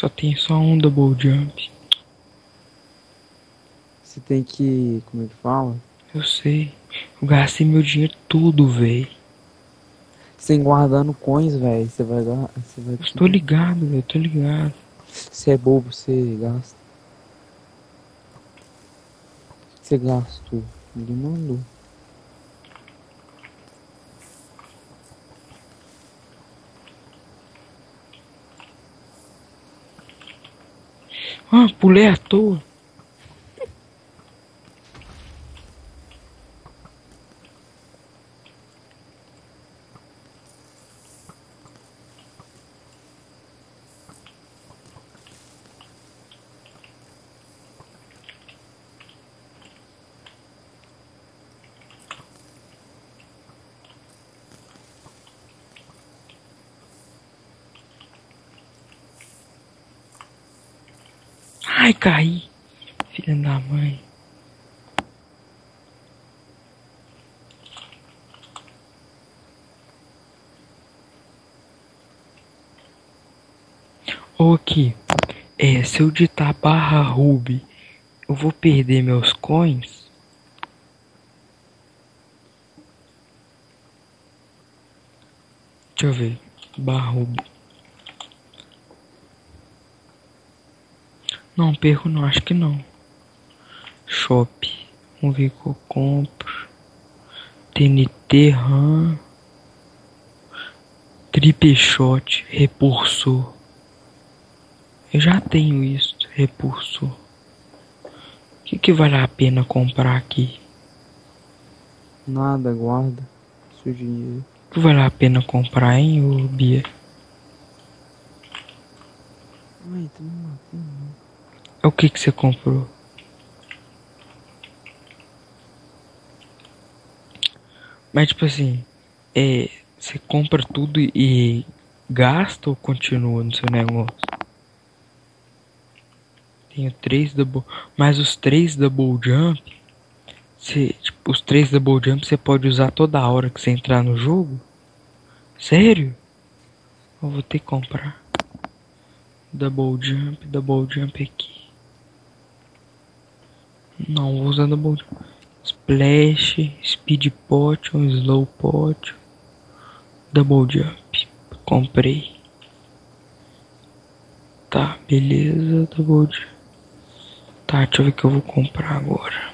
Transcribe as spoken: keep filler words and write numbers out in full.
Só tem só um double jump. Você tem que... Como é que fala? Eu sei. Eu gastei meu dinheiro tudo, velho. Sem guardando coins, velho. Você vai dar. Você vai Eu estou tudo. ligado, velho. Eu tô ligado. Você é bobo, você gasta. Você gastou. Ele mandou. Ah, pulei à toa. Ai, caí. Filha da mãe. Ô, aqui. É, se eu digitar barra Ruby, eu vou perder meus coins? Deixa eu ver. Barra Ruby. Não, perco não, acho que não. Shop. Vamos ver o que eu compro. T N T, RAM. Triple Shot, repulsor. Eu já tenho isso, repulsor. O que que vale a pena comprar aqui? Nada, guarda seu dinheiro. O que vale a pena comprar, hein, ô Bia? Ai, tá me matando. É o que que você comprou? Mas tipo assim, é, você compra tudo e gasta ou continua no seu negócio? Tenho três double, mas os três double jump, você, tipo, os três double jump você pode usar toda hora que você entrar no jogo? Sério? Eu vou ter que comprar. Double jump, double jump aqui. Não, vou usar double jump. Splash, speed potion, slow potion, double jump. Comprei. Tá, beleza, double jump. Tá, deixa eu ver o que eu vou comprar agora.